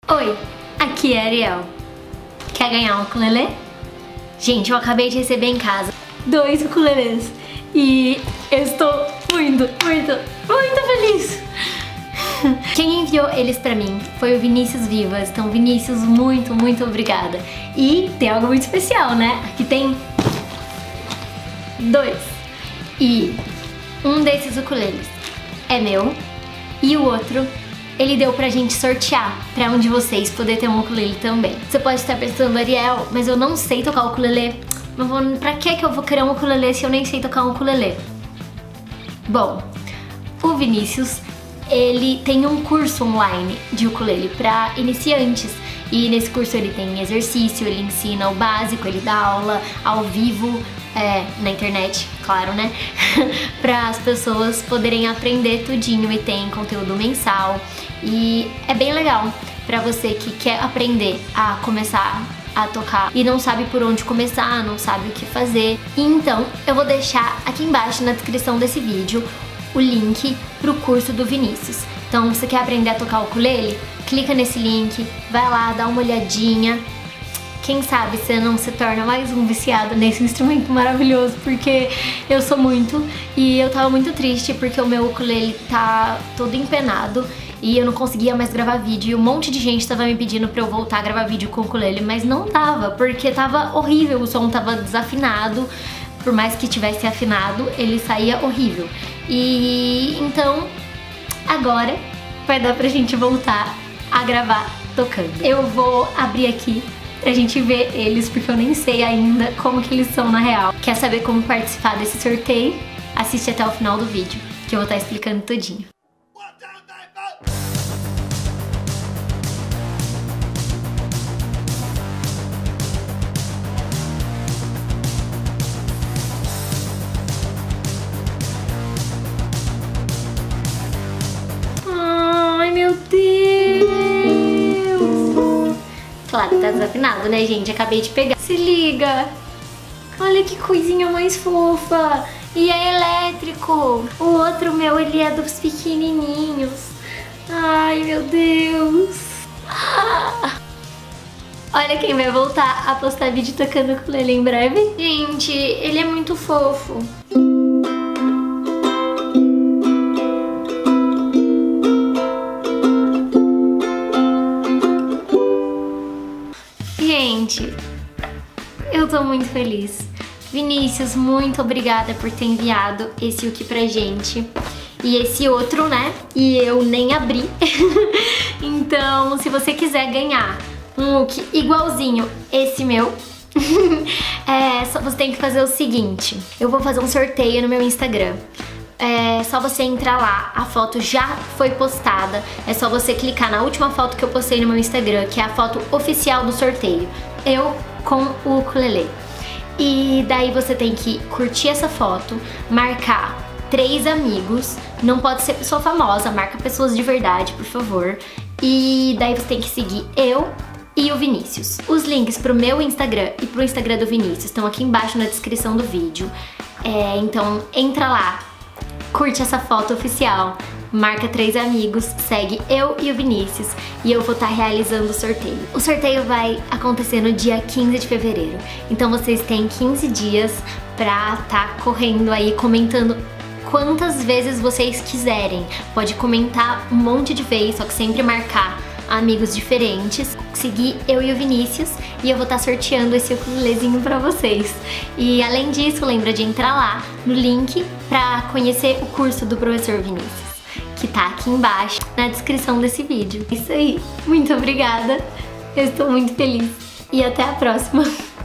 Oi, aqui é a Ariel. Quer ganhar um ukulele? Gente, eu acabei de receber em casa 2 ukuleles e eu estou muito feliz. Quem enviou eles pra mim foi o Vinícius Vivas. Então, Vinícius, muito obrigada. E tem algo muito especial, né? Aqui tem 2. E um desses ukuleles é meu e o outro ele deu pra gente sortear pra um de vocês poder ter um ukulele também. Você pode estar pensando, Ariel, mas eu não sei tocar o ukulele. Mas pra que eu vou querer um ukulele se eu nem sei tocar um ukulele? Bom, o Vinícius, ele tem um curso online de ukulele pra iniciantes. E nesse curso ele tem exercício, ele ensina o básico, ele dá aula ao vivo, na internet, claro, né? Para as pessoas poderem aprender tudinho, e tem conteúdo mensal. E é bem legal pra você que quer aprender a começar a tocar e não sabe por onde começar, não sabe o que fazer. Então eu vou deixar aqui embaixo na descrição desse vídeo o link pro curso do Vinícius. Então, você quer aprender a tocar o ukulele? Clica nesse link, vai lá, dá uma olhadinha. Quem sabe você não se torna mais um viciado nesse instrumento maravilhoso, porque eu sou muito. E eu tava muito triste porque o meu ukulele tá todo empenado e eu não conseguia mais gravar vídeo. E um monte de gente tava me pedindo pra eu voltar a gravar vídeo com o ukulele, mas não dava, porque tava horrível, o som tava desafinado. Por mais que tivesse afinado, ele saía horrível. E então, agora vai dar pra gente voltar a gravar tocando. Eu vou abrir aqui pra gente ver eles, porque eu nem sei ainda como que eles são na real. Quer saber como participar desse sorteio? Assiste até o final do vídeo, que eu vou estar explicando tudinho. Ai, meu Deus! Claro, tá desafinado, né, gente? Acabei de pegar. Se liga! Olha que coisinha mais fofa! E é elétrico! O outro meu, ele é dos pequenininhos. Ai, meu Deus! Olha quem vai voltar a postar vídeo tocando ukulele em breve. Gente, ele é muito fofo. Gente, eu tô muito feliz. Vinícius, muito obrigada por ter enviado esse uke pra gente. E esse outro, né? E eu nem abri. Então, se você quiser ganhar um uke igualzinho esse meu, só você tem que fazer o seguinte. Eu vou fazer um sorteio no meu Instagram. É só você entrar lá, a foto já foi postada. É só você clicar na última foto que eu postei no meu Instagram, que é a foto oficial do sorteio, eu com o ukulele. E daí você tem que curtir essa foto, marcar 3 amigos. Não pode ser pessoa famosa, marca pessoas de verdade, por favor. E daí você tem que seguir eu e o Vinícius. Os links pro meu Instagram e pro Instagram do Vinícius estão aqui embaixo na descrição do vídeo. Então entra lá, curte essa foto oficial, marca 3 amigos, segue eu e o Vinícius e eu vou estar realizando o sorteio. O sorteio vai acontecer no dia 15 de fevereiro, então vocês têm 15 dias pra estar correndo aí, comentando quantas vezes vocês quiserem. Pode comentar um monte de vezes, só que sempre marcar amigos diferentes, seguir eu e o Vinícius e eu vou estar sorteando esse ukulelezinho pra vocês. E além disso, lembra de entrar lá no link pra conhecer o curso do professor Vinícius, que tá aqui embaixo na descrição desse vídeo. Isso aí, muito obrigada, eu estou muito feliz e até a próxima!